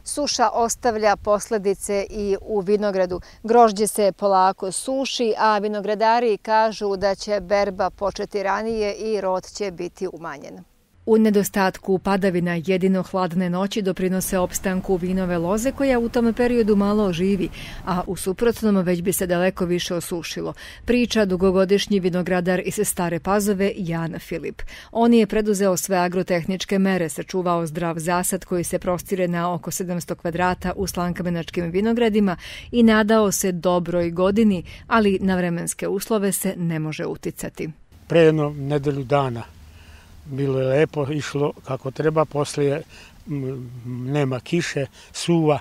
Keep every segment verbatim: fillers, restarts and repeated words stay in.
Suša ostavlja posljedice i u vinogradu. Grožđe se polako suši, a vinogradari kažu da će berba početi ranije i rod će biti umanjen. U nedostatku padavina jedino hladne noći doprinose opstanku vinove loze koja u tom periodu malo oživi, a u suprotnom već bi se daleko više osušilo. Priča dugogodišnji vinogradar iz Stare Pazove Jan Filip. On je preduzeo sve agrotehničke mere, sačuvao zdrav zasad koji se prostire na oko sedamsto kvadrata u Slankamenačkim vinogradima i nadao se dobroj godini, ali na vremenske uslove se ne može uticati. Pre jedno nedelju dana bilo je lepo, išlo kako treba, poslije nema kiše, suva,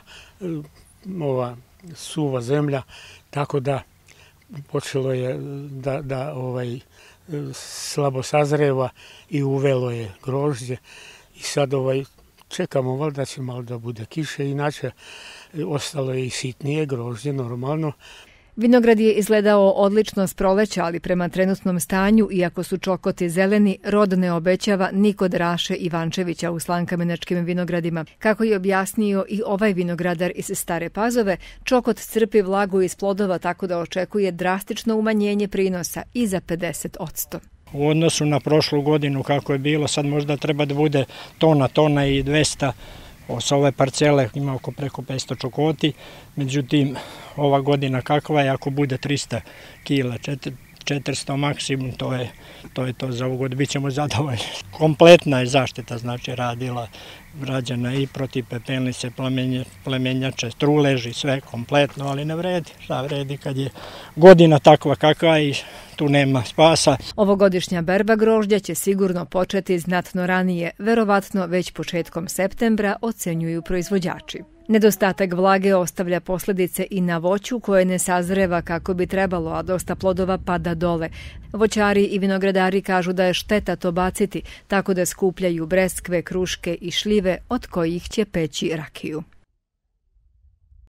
ova suva zemlja, tako da počelo je da, da ovaj, slabo sazreva i uvelo je grožđe i sad ovaj, čekamo valjda će malo da bude kiše, inače ostalo je i sitnije grožđe normalno. Vinograd je izgledao odlično s proleća, ali prema trenutnom stanju, iako su čokoti zeleni, rod ne obećava ni kod Raše Ivančevića u Slankamenačkim vinogradima. Kako je objasnio i ovaj vinogradar iz Stare Pazove, čokot crpi vlagu iz plodova tako da očekuje drastično umanjenje prinosa i za pedeset posto. U odnosu na prošlu godinu kako je bilo, sad možda treba da bude tona, tona i dvesta. Sa ove parcele ima oko preko petsto čokoti, međutim ova godina kakva je, ako bude trista kila, četiristo maksimum, to je to je to za ovu godinu, bit ćemo zadovoljni. Kompletna je zaštita, znači radila, rađena i protiv pepelnice, plemenjače, truleži, sve kompletno, ali ne vredi, šta vredi kad je godina takva kakva i tu nema spasa. Ovogodišnja berba grožđa će sigurno početi znatno ranije, verovatno već početkom septembra, ocenjuju proizvođači. Nedostatak vlage ostavlja posljedice i na voću koje ne sazreva kako bi trebalo, a dosta plodova pada dole. Voćari i vinogradari kažu da je šteta to baciti, tako da skupljaju breskve, kruške i šljive od kojih će peći rakiju.